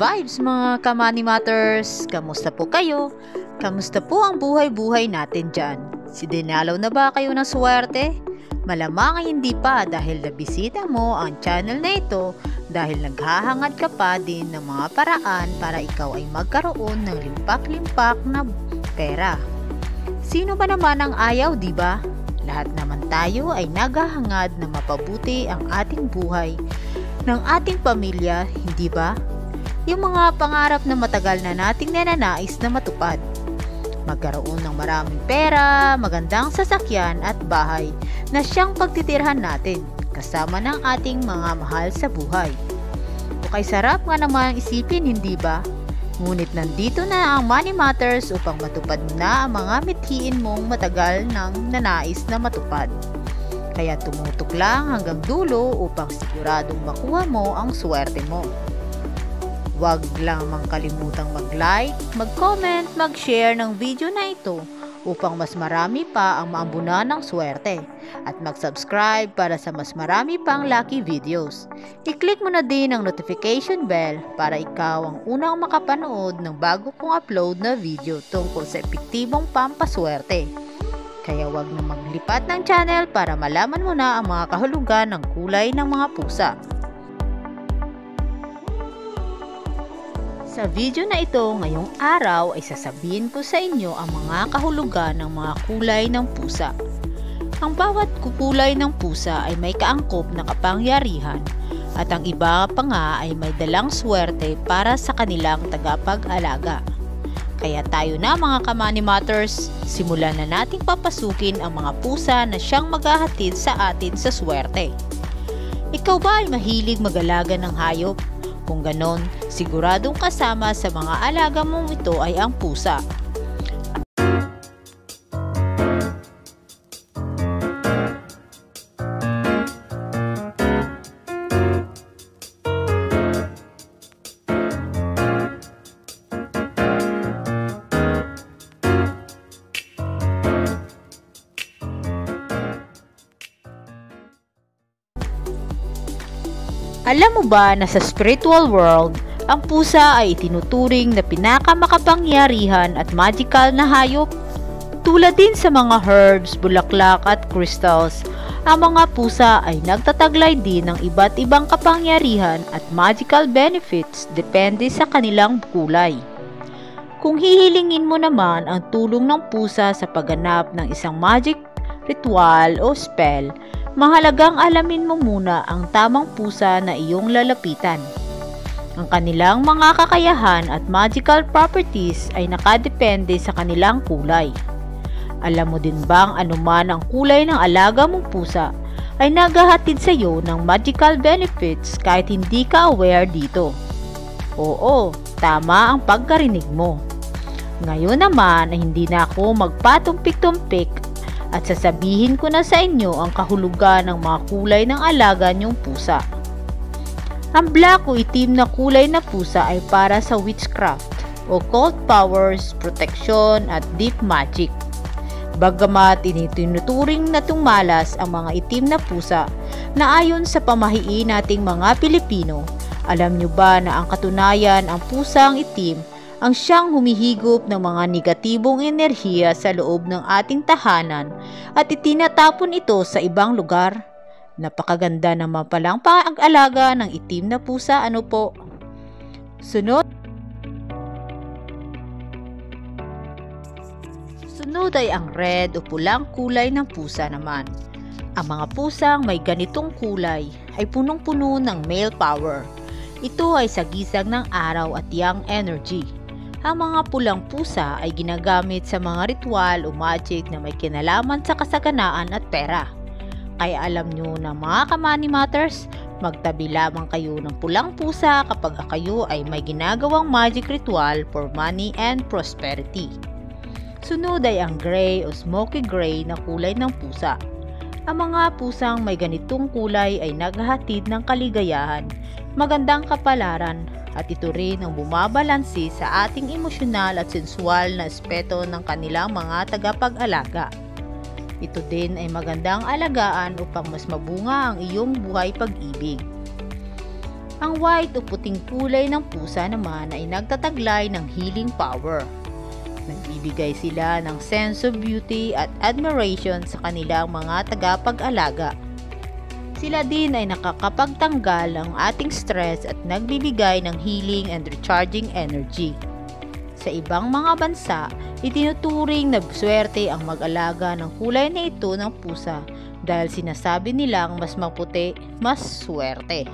vibes mga Kamani Matters! Kamusta po kayo? Kamusta po ang buhay-buhay natin dyan? Dinalaw na ba kayo ng swerte? Malamang ay hindi pa dahil nabisita mo ang channel na ito dahil naghahangad ka pa din ng mga paraan para ikaw ay magkaroon ng limpak-limpak na pera. Sino ba naman ang ayaw, diba? Lahat naman tayo ay naghahangad na mapabuti ang ating buhay ng ating pamilya, hindi ba? Yung mga pangarap na matagal na nating ninanais na matupad. Magkaroon ng maraming pera, magandang sasakyan at bahay na siyang pagtitirhan natin kasama ng ating mga mahal sa buhay. O kay sarap nga naman isipin, hindi ba? Ngunit nandito na ang Money Matters upang matupad mo na ang mga mithiin mong matagal nang nanais na matupad. Kaya tumutok lang hanggang dulo upang siguradong makuha mo ang swerte mo. Huwag lang kalimutang mag-like, mag-comment, mag-share ng video na ito upang mas marami pa ang maambunan ng swerte at mag-subscribe para sa mas marami pang lucky videos. I-click mo na din ang notification bell para ikaw ang unang makapanood ng bago kong upload na video tungkol sa epektibong pampaswerte. Kaya wag na maglipat ng channel para malaman mo na ang mga kahulugan ng kulay ng mga pusa. Sa video na ito ngayong araw ay sasabihin ko sa inyo ang mga kahulugan ng mga kulay ng pusa. Ang bawat kulay ng pusa ay may kaangkop na kapangyarihan at ang iba pa nga ay may dalang swerte para sa kanilang tagapag-alaga. Kaya tayo na mga Kamani Matters, simulan na nating papasukin ang mga pusa na siyang maghahatid sa atin sa swerte. Ikaw ba ay mahilig mag-alaga ng hayop? Kung ganon, siguradong kasama sa mga alaga mong ito ay ang pusa. Alam mo ba na sa spiritual world, ang pusa ay itinuturing na pinakamakapangyarihan at magical na hayop? Tulad din sa mga herbs, bulaklak at crystals, ang mga pusa ay nagtataglay din ng iba't ibang kapangyarihan at magical benefits depende sa kanilang kulay. Kung hihilingin mo naman ang tulong ng pusa sa pagganap ng isang magic ritual o spell, mahalagang alamin mo muna ang tamang pusa na iyong lalapitan. Ang kanilang mga kakayahan at magical properties ay nakadepende sa kanilang kulay. Alam mo din bang anuman ang kulay ng alaga mong pusa ay naghahatid sa iyo ng magical benefits kahit hindi ka aware dito? Oo, tama ang pagkarinig mo. Ngayon naman ay hindi na ako magpatumpik-tumpik at sasabihin ko na sa inyo ang kahulugan ng mga kulay ng alaga niyong pusa. Ang black o itim na kulay na pusa ay para sa witchcraft, occult powers, protection at deep magic. Bagamat itinuturing na tumalas ang mga itim na pusa na ayon sa pamahiin nating mga Pilipino, alam nyo ba na ang katunayan ang pusang itim ang siyang humihigop ng mga negatibong enerhiya sa loob ng ating tahanan at itinatapon ito sa ibang lugar? Napakaganda naman palang pag-alaga ng itim na pusa, ano po? Sunod ay ang red o pulang kulay ng pusa naman. Ang mga pusang may ganitong kulay ay punong-puno ng male power. Ito ay sagisag ng araw at yang energy. Ang mga pulang pusa ay ginagamit sa mga ritual o magic na may kinalaman sa kasaganaan at pera. Kaya alam nyo na mga Kamani Matters, magtabi lamang kayo ng pulang pusa kapag kayo ay may ginagawang magic ritual for money and prosperity. Sunod ay ang gray o smoky gray na kulay ng pusa. Ang mga pusang may ganitong kulay ay naghahatid ng kaligayahan, magandang kapalaran, at ito rin ang bumabalansi sa ating emosyonal at sensual na aspeto ng kanilang mga tagapag-alaga. Ito din ay magandang alagaan upang mas mabunga ang iyong buhay pag-ibig. Ang white o puting kulay ng pusa naman ay nagtataglay ng healing power. Nagbibigay sila ng sense of beauty at admiration sa kanilang mga tagapag-alaga. Sila din ay nakakapagtanggal ng ating stress at nagbibigay ng healing and recharging energy. Sa ibang mga bansa, itinuturing na swerte ang mag-alaga ng kulay na ito ng pusa dahil sinasabi nilang mas maputi, mas swerte.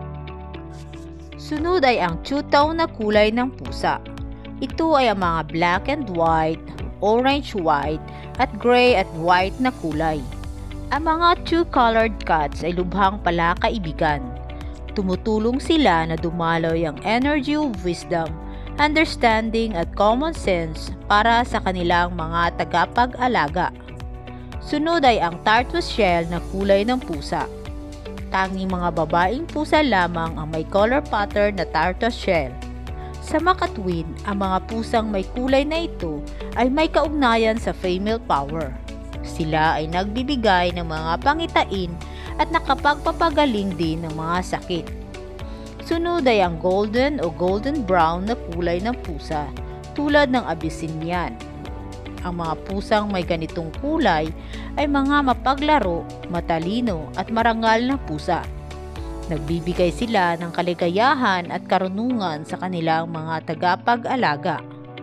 Sunod ay ang two-tone na kulay ng pusa. Ito ay ang mga black and white, orange white, at gray at white na kulay. Ang mga two-colored cats ay lubhang palakaibigan. Tumutulong sila na dumaloy ang energy of wisdom, understanding at common sense para sa kanilang mga tagapag-alaga. Sunod ay ang tortoise shell na kulay ng pusa. Tanging mga babaeng pusa lamang ang may color pattern na tortoise shell. Sa makatwin, ang mga pusang may kulay na ito ay may kaugnayan sa female power. Sila ay nagbibigay ng mga pangitain at nakapagpapagaling din ng mga sakit. Sunod ay ang golden o golden brown na kulay ng pusa, tulad ng Abyssinian. Ang mga pusang may ganitong kulay ay mga mapaglaro, matalino at marangal na pusa. Nagbibigay sila ng kaligayahan at karunungan sa kanilang mga tagapag-alaga.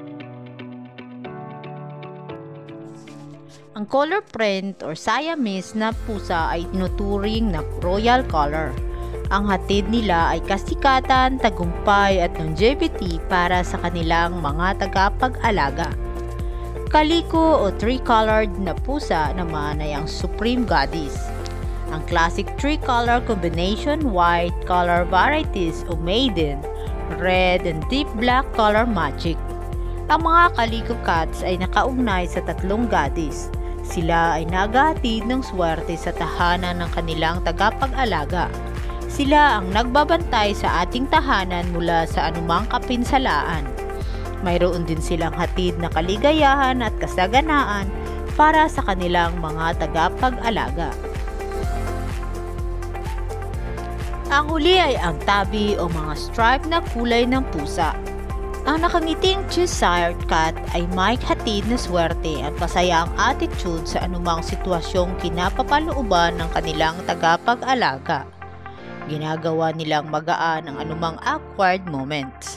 Ang color print or Siamese na pusa ay tinuturing na royal color. Ang hatid nila ay kasikatan, tagumpay at longevity para sa kanilang mga tagapag-alaga. Calico o three-colored na pusa naman ay ang Supreme Goddess. Ang classic three-color combination white color varieties o maiden, red and deep black color magic. Ang mga Calico cats ay nakaugnay sa tatlong goddess. Sila ay naghahatid ng swerte sa tahanan ng kanilang tagapag-alaga. Sila ang nagbabantay sa ating tahanan mula sa anumang kapinsalaan. Mayroon din silang hatid na kaligayahan at kasaganaan para sa kanilang mga tagapag-alaga. Ang huli ay ang tabby o mga stripe na kulay ng pusa. Ang nakangiting Cheshire Cat ay may hatid na swerte at masayang attitude sa anumang sitwasyong kinapapalooban ng kanilang tagapag-alaga. Ginagawa nilang magaan ang anumang awkward moments.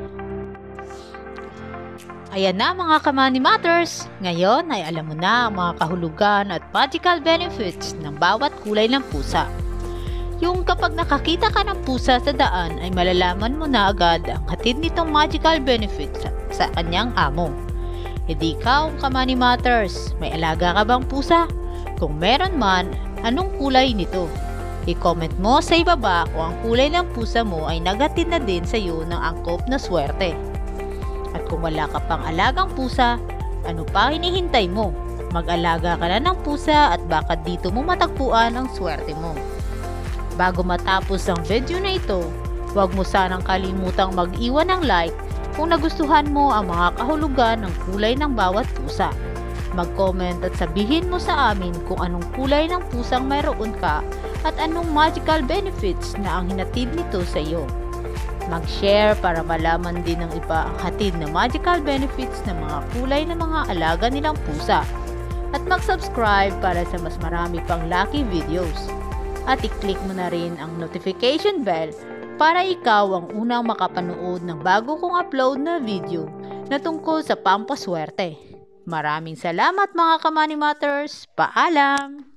Ayan na mga Kamani Matters! Ngayon ay alam mo na ang mga kahulugan at magical benefits ng bawat kulay ng pusa. Yung kapag nakakita ka ng pusa sa daan ay malalaman mo na agad ang hatid nitong magical benefits sa kanyang amo. E di ikaw, Kamani Matters, may alaga ka bang pusa? Kung meron man, anong kulay nito? I-comment mo sa ibaba kung ang kulay ng pusa mo ay naghatid na din sa iyo ng angkop na swerte. At kung wala ka pang alagang pusa, ano pa hinihintay mo? Mag-alaga ka na ng pusa at baka dito mo matagpuan ang swerte mo. Bago matapos ang video na ito, huwag mo sanang kalimutang mag-iwan ng like kung nagustuhan mo ang mga kahulugan ng kulay ng bawat pusa. Mag-comment at sabihin mo sa amin kung anong kulay ng pusang mayroon ka at anong magical benefits na ang hinatid nito sa iyo. Mag-share para malaman din ng iba ang hatid na magical benefits ng mga kulay ng mga alaga nilang pusa. At mag-subscribe para sa mas marami pang lucky videos. At i-click mo na rin ang notification bell para ikaw ang unang makapanood ng bago kong upload na video na tungkol sa pampaswerte. Maraming salamat mga Kamani Matters! Paalam!